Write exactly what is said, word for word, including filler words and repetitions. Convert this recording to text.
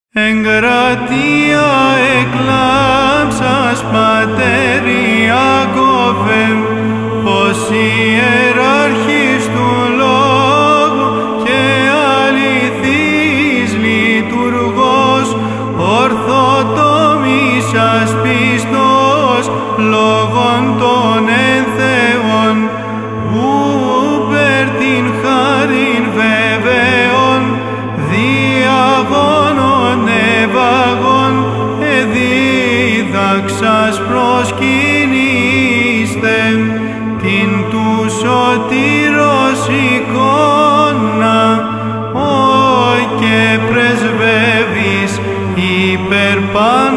Εγκρατεία εκλάμψας Πατέρ Ιακώβε, ως ιεράρχης του Λόγου και αληθής λειτουργός, ορθοτομήσας πιστός, λόγων των εν Θεών, ούπερ την χάριν βεβαίων, διαγώνων ευαγών, εδίδαξας προσκυνήστε την του σωτήρος εικόνα, ο και πρεσβεύεις υπερ